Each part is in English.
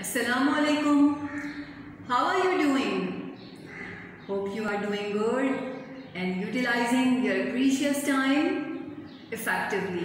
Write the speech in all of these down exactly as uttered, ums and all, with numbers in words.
Assalamu alaikum. How are you doing? Hope you are doing good and utilizing your precious time effectively.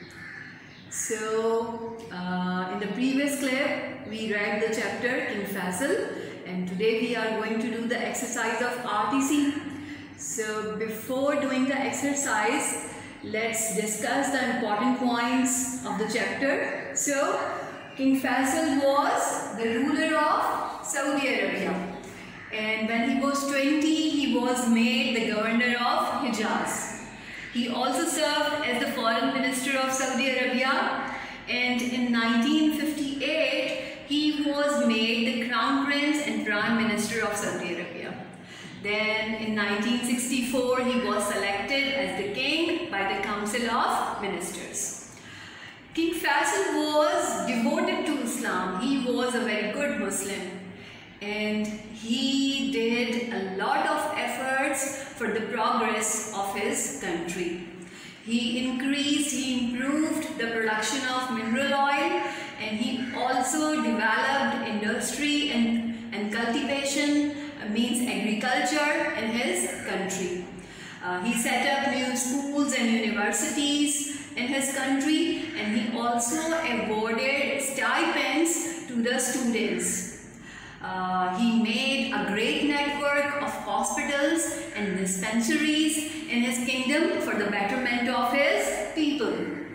So, uh, in the previous clip, we read the chapter King Faisal, and today we are going to do the exercise of R T C. So, before doing the exercise, let's discuss the important points of the chapter. So, King Faisal was the ruler of Saudi Arabia, and when he was twenty, he was made the governor of Hijaz. He also served as the foreign minister of Saudi Arabia, and in nineteen fifty-eight, he was made the crown prince and prime minister of Saudi Arabia. Then in nineteen sixty-four, he was selected as the king by the Council of Ministers. King Faisal was devoted to Islam. He was a very good Muslim, and he did a lot of efforts for the progress of his country. He increased, he improved the production of mineral oil, and he also developed industry and, and cultivation, uh, means agriculture in his country. Uh, he set up new schools and universities in his country, and he also awarded stipends to the students. Uh, he made a great network of hospitals and dispensaries in his kingdom for the betterment of his people.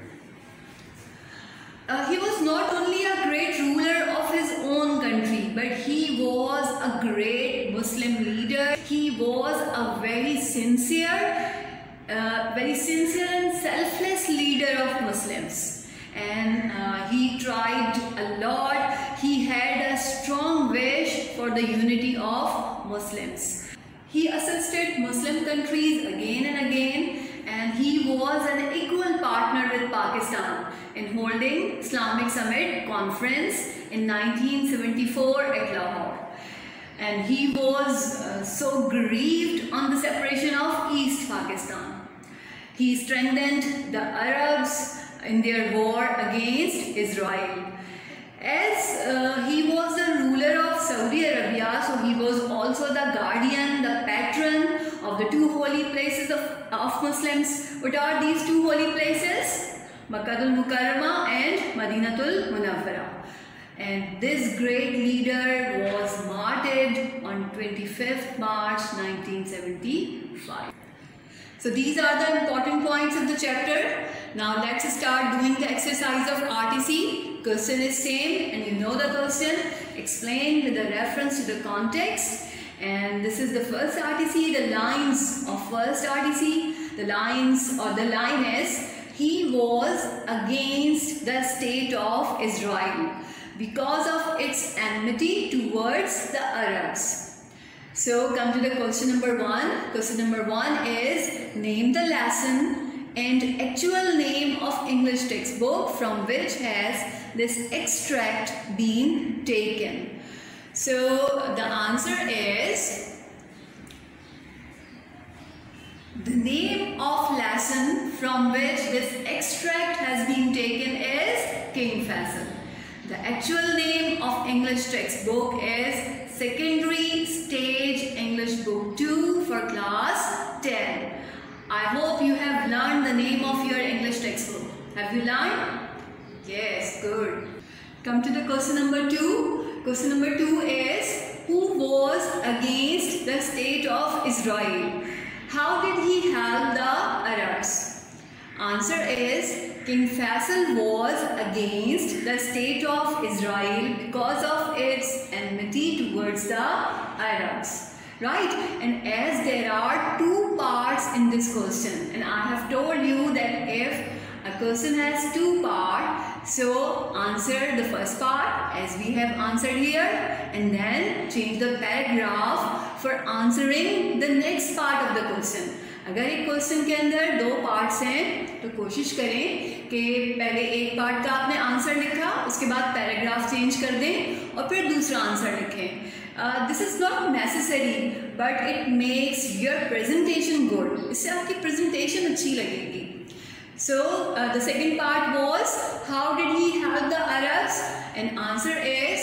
Uh, he was not only a great ruler of his own country, but he was a great Muslim leader. He was a very sincere, uh, very sincere and selfless leader of Muslims. And uh, he tried a lot. He had a strong wish for the unity of Muslims. He assisted Muslim countries again and again, and he was an equal partner with Pakistan in holding Islamic Summit Conference in nineteen seventy-four at Lahore. And he was uh, so grieved on the separation of East Pakistan. He strengthened the Arabs in their war against Israel. As uh, he was the ruler of Saudi Arabia, so he was also the guardian, the patron of the two holy places of, of Muslims. What are these two holy places? Makkatul Mukarramah and Madinatul Munawwara. And this great leader was martyred on twenty-fifth March nineteen seventy-five. So these are the important points of the chapter. Now let's start doing the exercise of R T C. Question is same, and you know the question. Explain with the reference to the context. And this is the first R T C, the lines of first R T C. The lines or the line is, he was against the state of Israel because of its enmity towards the Arabs. So come to the question number one. Question number one is, name the lesson and actual name of English textbook from which has this extract been taken. So the answer is, the name of lesson from which this extract has been taken is King Faisal. The actual name of English textbook is Secondary Stage English Book two for class ten. I hope you have learned the name of your English textbook. Have you learned? Yes, good. Come to the question number two. Question number two is, who was against the state of Israel? How did he help the Arabs? Answer is, King Faisal was against the state of Israel because of its enmity towards the Arabs. Right? And as there are two parts in this question, and I have told you that if a question has two parts, so answer the first part as we have answered here, and then change the paragraph for answering the next part of the question. अगर एक question के अंदर दो parts हैं तो कोशिश करें कि पहले एक पार्ट का आपने आंसर लिखा, उसके बाद पैराग्राफ चेंज कर दें और फिर दूसरा आंसर लिखें. This is not necessary, but it makes your presentation good. इससे आपकी प्रेजेंटेशन अच्छी लगेगी. So uh, the second part was, how did he help the Arabs? And answer is,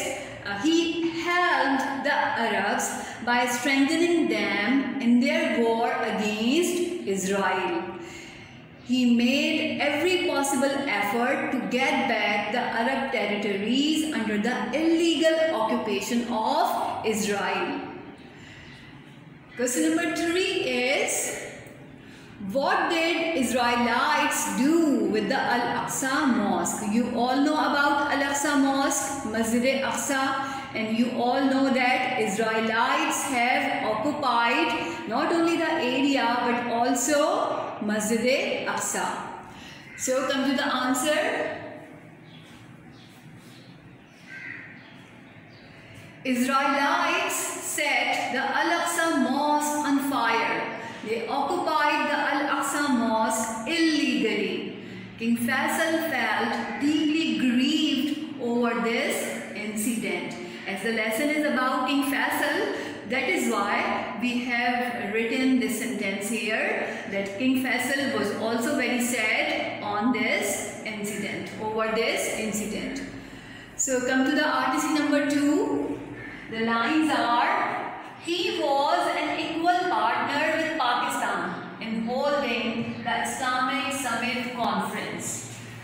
uh, he helped the Arabs by strengthening them in their war against Israel. He made every possible effort to get back the Arab territories under the illegal occupation of Israel. Question number three is, what did Israelites do with the Al-Aqsa Mosque? You all know about Al-Aqsa Mosque, Masjid-e-Aqsa, and you all know that Israelites have occupied not only the area but also Masjid-e-Aqsa. So come to the answer. Israelites set the Al-Aqsa Mosque on fire. They occupied the Al-Aqsa Mosque illegally. King Faisal felt deeply grieved over this incident. As the lesson is about King Faisal, that is why we have written this sentence here, that King Faisal was also very sad on this incident, over this incident. So come to the R T C number two. The lines are, he was an equal partner with Pakistan in holding the Islamic Summit Conference.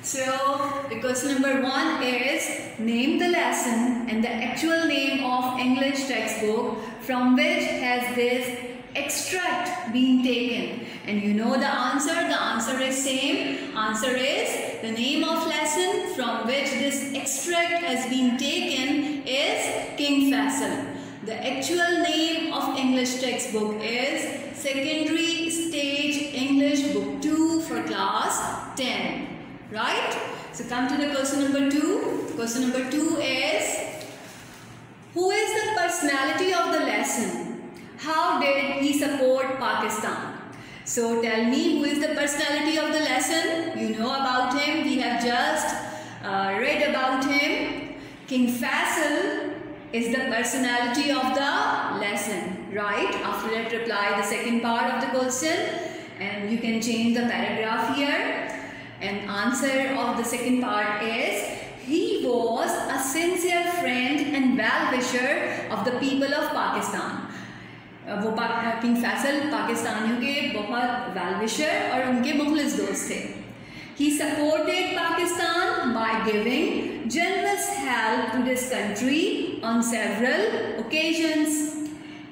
So the question number one is, name the lesson and the actual name of English textbook from which has this extract been taken. And you know the answer, the answer is same. Answer is, the name of lesson from which this extract has been taken is King Faisal. The actual name of English textbook is Secondary Stage English Book two for class ten. Right? So come to the question number two. Question number two is, who is the personality of the lesson? How did he support Pakistan? So tell me, who is the personality of the lesson? You know about him. We have just uh, read about him. King Faisal is the personality of the lesson. Right? After that, reply the second part of the question. And you can change the paragraph here. And answer of the second part is, he was a sincere friend and well-wisher of the people of Pakistan. वो king Faisal पाकिस्तानियों के बहुत वेल-विशर और उनके मुखलिस दोस्त थे. He supported Pakistan by giving generous help to this country on several occasions.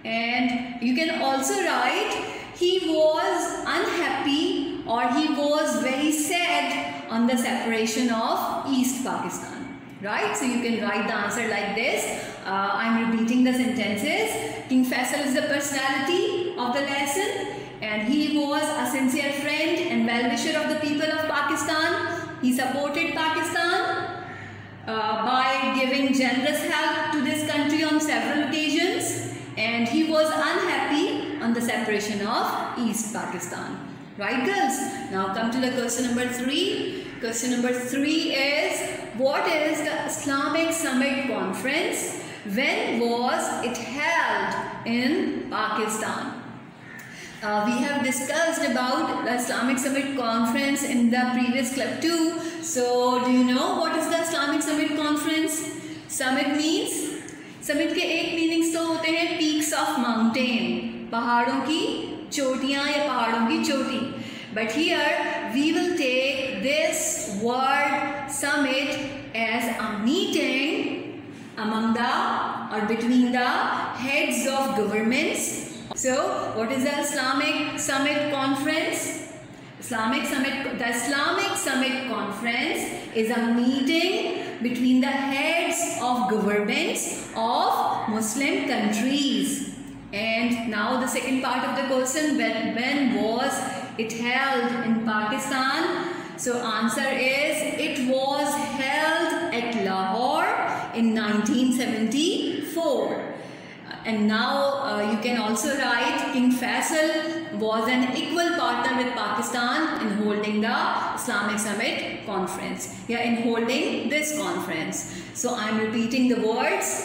And you can also write, he was unhappy or he was very sad on the separation of East Pakistan. Right? So you can write the answer like this. Uh, I am repeating the sentences. King Faisal is the personality of the lesson, and he was a sincere friend and well-wisher of the people of Pakistan. He supported Pakistan uh, by giving generous help to this country on several occasions, and he was unhappy on the separation of East Pakistan. Right, girls? Now come to the question number three. Question number three is, what is the Islamic Summit Conference? When was it held in Pakistan? Uh, we have discussed about the Islamic Summit Conference in the previous club too. So, do you know what is the Islamic Summit Conference? Summit means, summit के एक meanings तो होते हैं peaks of mountain, पहाड़ों की चोटियाँ या पहाड़ों की चोटी. But here we will take this word summit as a meeting among the or between the heads of governments. So what is the Islamic Summit Conference? Islamic Summit, the Islamic Summit Conference is a meeting between the heads of governments of Muslim countries. And now the second part of the question, when, when was it held in Pakistan? So answer is, it was held at Lahore in nineteen seventy-four. And now uh, you can also write, King Faisal was an equal partner with Pakistan in holding the Islamic Summit Conference. Yeah, in holding this conference. So I am repeating the words.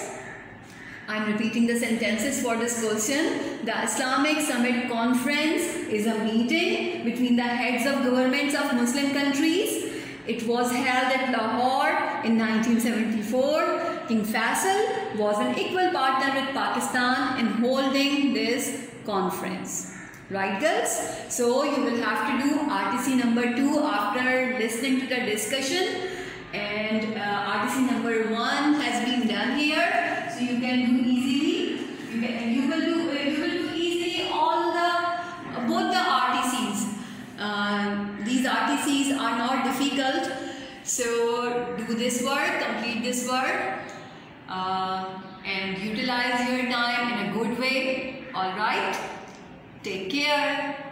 I am repeating the sentences for this question. The Islamic Summit Conference is a meeting between the heads of governments of Muslim countries. It was held at Lahore in nineteen seventy-four. King Faisal was an equal partner with Pakistan in holding this conference. Right, girls? So you will have to do R T C number two after listening to the discussion, and uh, R T C number one has been done here, so you can do easily. You can you will do uh, you will do easily all the uh, both the R T Cs. Uh, these R T Cs are not difficult, so do this work, complete this work, uh, and utilize your time in a good way. All right. Take care.